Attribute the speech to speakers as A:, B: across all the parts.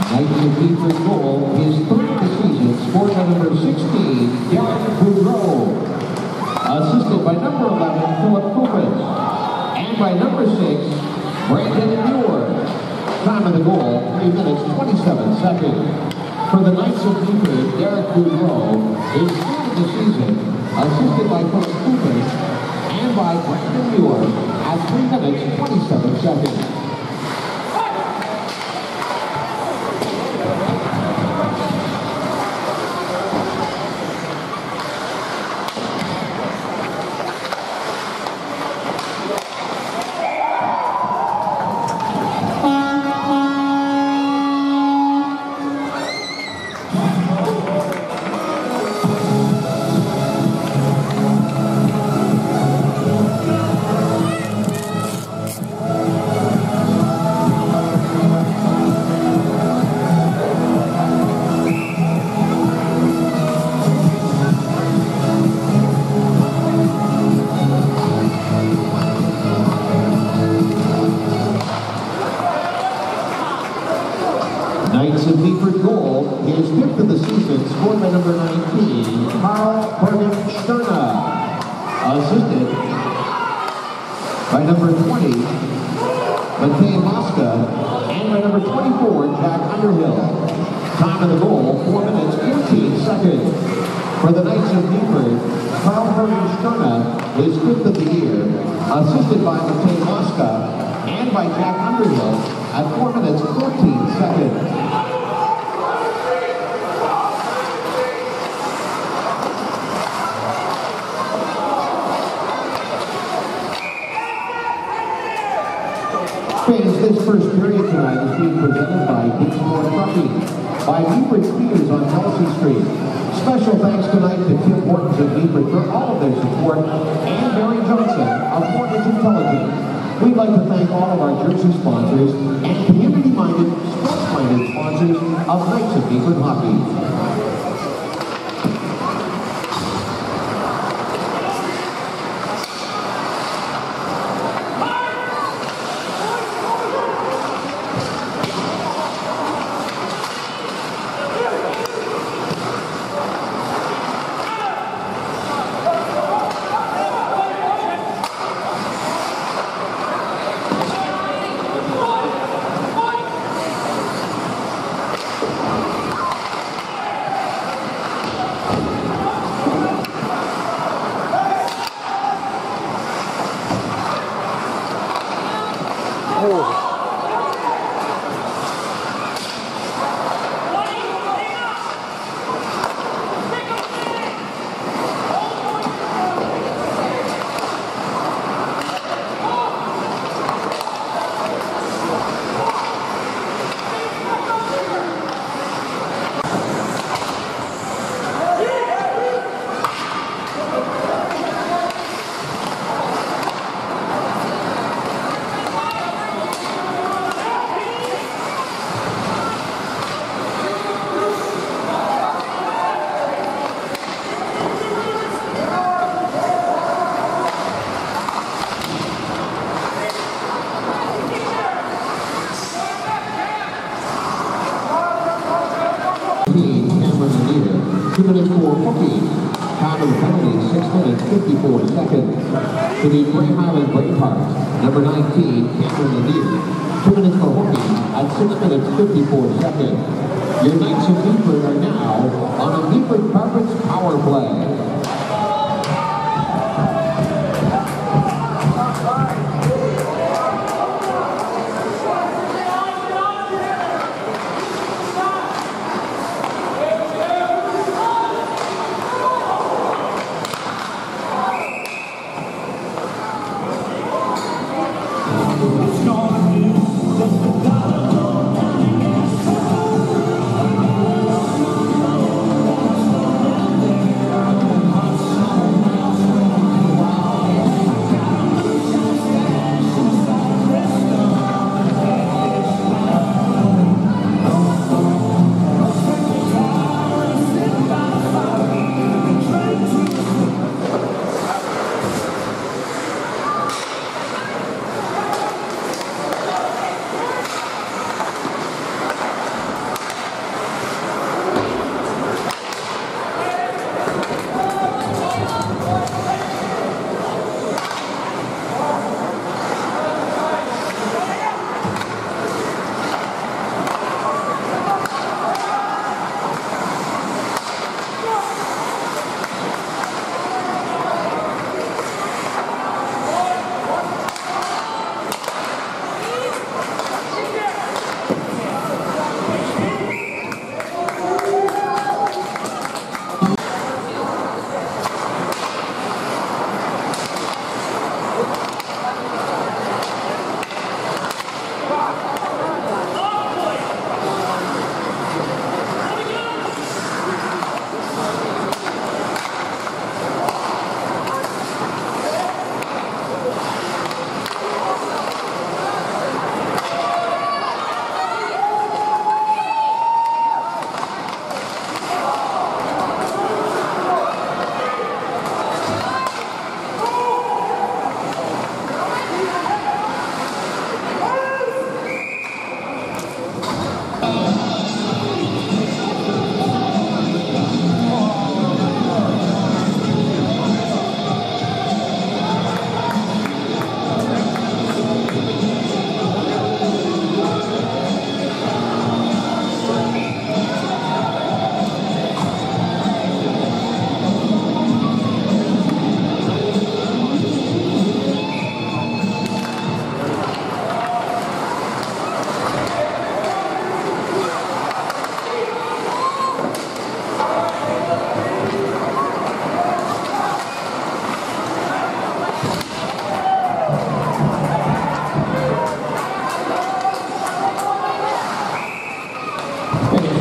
A: Knights of Beeford goal, his third of the season, scored by number 16, Derek Boudreau. Assisted by number 11, Philip Kupitz. And by number 6, Brandon Muir. Time of the goal, 3 minutes, 27 seconds. For the Knights of Beeford, Derek Boudreau, his third of the season, assisted by Philip Kupitz and by Brandon Muir at 3 minutes, 27 seconds. Knights of Beeford goal, his fifth of the season, scored by number 19, Carl Morgenstern. Assisted by number 20, Matej Mosca, and by number 24, Jack Underhill. Time of the goal, 4 minutes, 14 seconds. For the Knights of Beeford, Carl Morgenstern, his fifth of the year, assisted by Matej Mosca, and by Jack Underhill at 4 minutes, 14 seconds. This first period tonight is being presented by Beechmore Trucking, by Beeford Speakers on Kelsey Street. Special thanks tonight to Tim Hortons of Beeford for all of their support, and Barry Johnson of Mortgage Intelligence. We'd like to thank all of our jersey sponsors and community-minded, sports-minded sponsors of Knights of Beeford Hockey. Time of the penalty, 6 minutes, 54 seconds. To the Bray Highland Bravehearts, number 19, Cameron Lanier. 2 minutes for hooking at 6 minutes, 54 seconds. Your Knights of Beeford are now on a Beeford Carpets power play.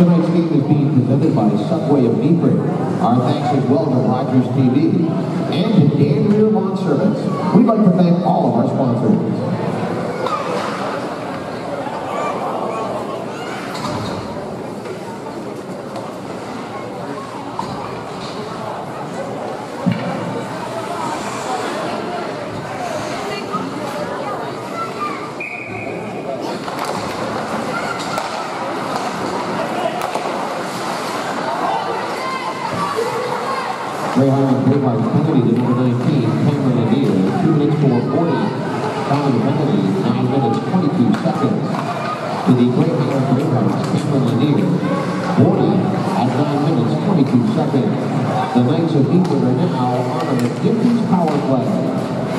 A: Tonight's game is being presented by Subway of Newbury. Our thanks as well to Rogers TV and to Dan Rear Lawn Service. We'd like to thank all of our sponsors. Greyhound Greyhound penalty to number 19, Cameron Lanier, 2 minutes 4:40. Following penalty, 9 minutes 22 seconds. To the Greyhound Greyhounds, Cameron Lanier, 40 at 9 minutes 22 seconds. The Knights of Newport are now on the McGinty's power play.